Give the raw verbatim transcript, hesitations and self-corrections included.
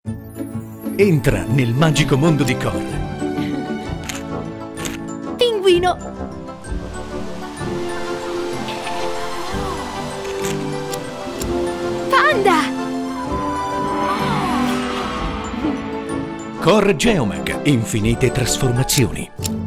Entra nel magico mondo di Cor. Pinguino! Panda! Cor Geomag, infinite trasformazioni.